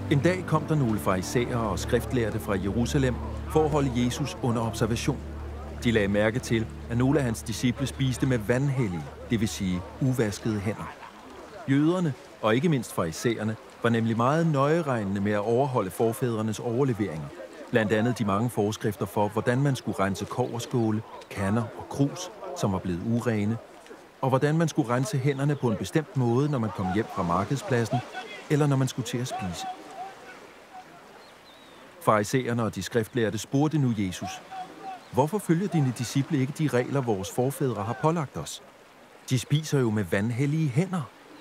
En dag kom der nogle farisæere og skriftlærde fra Jerusalem for at holde Jesus under observation. De lagde mærke til, at nogle af hans disciple spiste med vanhellige, det vil sige uvaskede hænder. Jøderne, og ikke mindst farisæerne, var nemlig meget nøjeregnende med at overholde forfædrenes overleveringer. Blandt andet de mange forskrifter for, hvordan man skulle rense kobberskåle, kander og krus, som var blevet urene, og hvordan man skulle rense hænderne på en bestemt måde, når man kom hjem fra markedspladsen, eller når man skulle til at spise. Farisæerne og de skriftlærde spurgte nu Jesus: Hvorfor følger dine disciple ikke de regler, vores forfædre har pålagt os? De spiser jo med vanhellige hænder.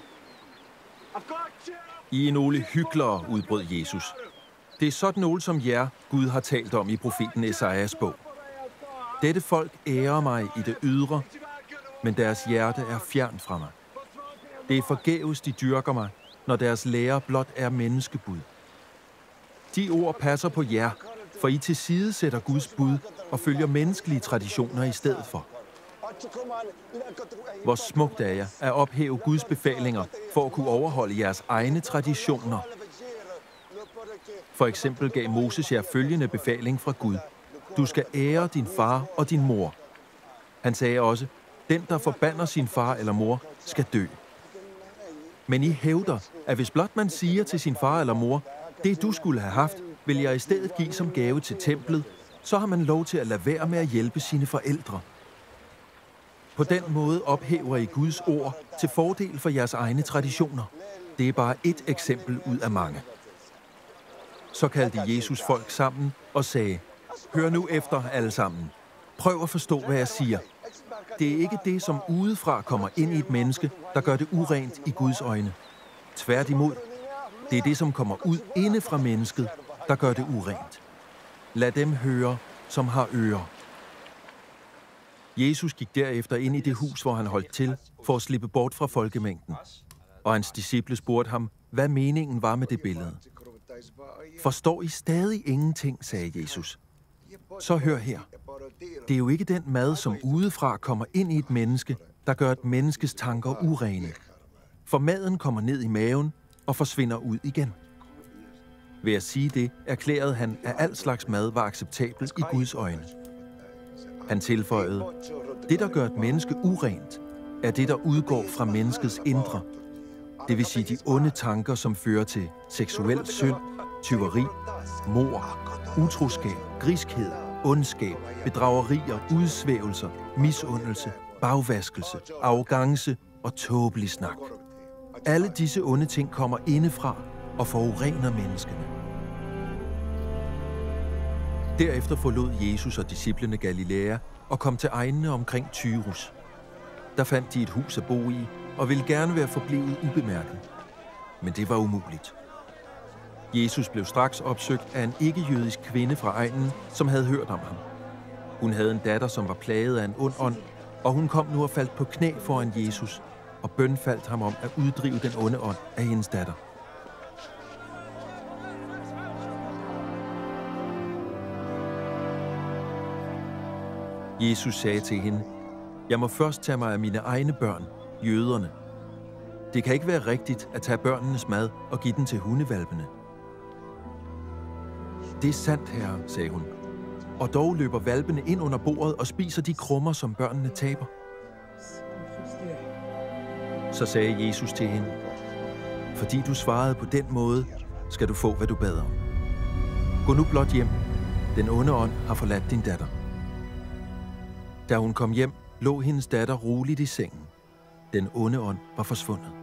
I er nogle hyklere, udbrød Jesus. Det er sådan nogle som jer, Gud har talt om i profeten Esajas bog. Dette folk ærer mig i det ydre, men deres hjerte er fjern fra mig. Det er forgæves, de dyrker mig, når deres lære blot er menneskebud. De ord passer på jer, for I tilsidesætter Guds bud og følger menneskelige traditioner i stedet for. Hvor smukt er jer at ophæve Guds befalinger for at kunne overholde jeres egne traditioner. For eksempel gav Moses jer følgende befaling fra Gud: Du skal ære din far og din mor. Han sagde også: Den, der forbander sin far eller mor, skal dø. Men I hævder, at hvis blot man siger til sin far eller mor: Det du skulle have haft, vil jeg i stedet give som gave til templet, så har man lov til at lade være med at hjælpe sine forældre. På den måde ophæver I Guds ord til fordel for jeres egne traditioner. Det er bare et eksempel ud af mange. Så kaldte Jesus folk sammen og sagde: Hør nu efter alle sammen. Prøv at forstå, hvad jeg siger. Det er ikke det, som udefra kommer ind i et menneske, der gør det urent i Guds øjne. Tværtimod, det er det, som kommer ud inde fra mennesket, der gør det urent. Lad dem høre, som har ører. Jesus gik derefter ind i det hus, hvor han holdt til, for at slippe bort fra folkemængden. Og hans disciple spurgte ham, hvad meningen var med det billede. Forstår I stadig ingenting, sagde Jesus. Så hør her. Det er jo ikke den mad, som udefra kommer ind i et menneske, der gør et menneskes tanker urene. For maden kommer ned i maven og forsvinder ud igen. Ved at sige det, erklærede han, at al slags mad var acceptabel i Guds øjne. Han tilføjede: Det, der gør et menneske urent, er det, der udgår fra menneskets indre. Det vil sige de onde tanker, som fører til seksuel synd, tyveri, mord, utroskab, griskhed, ondskab, bedragerier, udsvævelser, misundelse, bagvaskelse, arrogance og tåbelig snak. Alle disse onde ting kommer indefra og forurener menneskene. Derefter forlod Jesus og disciplene Galilea og kom til egnene omkring Tyrus. Der fandt de et hus at bo i og ville gerne være forblevet ubemærket. Men det var umuligt. Jesus blev straks opsøgt af en ikke-jødisk kvinde fra egnen, som havde hørt om ham. Hun havde en datter, som var plaget af en ond ånd, og hun kom nu og faldt på knæ foran Jesus og bønfaldt ham om at uddrive den onde ånd af hendes datter. Jesus sagde til hende: Jeg må først tage mig af mine egne børn, jøderne. Det kan ikke være rigtigt at tage børnenes mad og give den til hundehvalpene. Det er sandt, herre, sagde hun. Og dog løber hvalpene ind under bordet og spiser de krummer, som børnene taber. Så sagde Jesus til hende: Fordi du svarede på den måde, skal du få, hvad du bad om. Gå nu blot hjem. Den onde ånd har forladt din datter. Da hun kom hjem, lå hendes datter roligt i sengen. Den onde ånd var forsvundet.